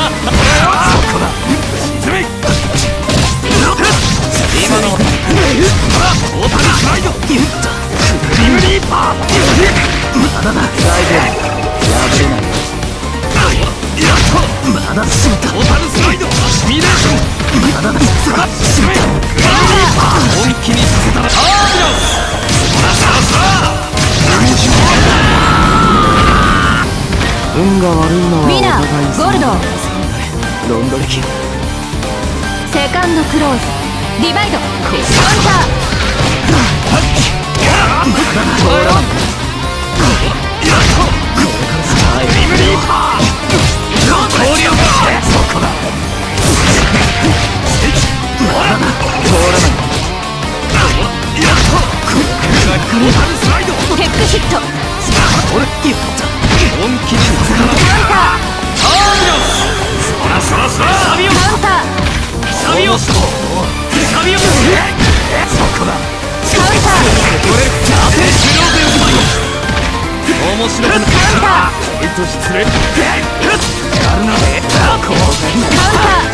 こだ。沈め。今のオータルスライド。クリムリーパー。まだだ。大丈夫。破れない。やっと。まだしまった。オータルスライド。シミュレーション。まだだ。沈め。クリムリーパー。本気にさせたら。アービロス。そらそらそら。運が悪いのはお互い様。 ゴールドロンドレキ。 セカンドクローズディバイドカウンター。 リムリーパー。氷をそこだ。通らない。やっとトータルスライド。 ヘックヒット。 俺やった。本気にさせたらカウンター。 アービロス。そらそらそら。サビオス。 カウンター。 サビオス。サビオス。そこだ。 カウンター。 取れる。当て終了でうまい。面白くなった。 カウンター。 ちょいと失礼。やるな。こうカウンター。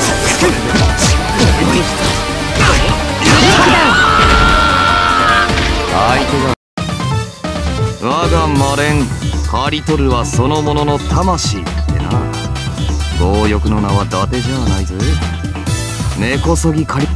相手が我がマレンカリトルはそのものの魂ってな。強欲の名は伊達じゃないぜ。根こそぎカリ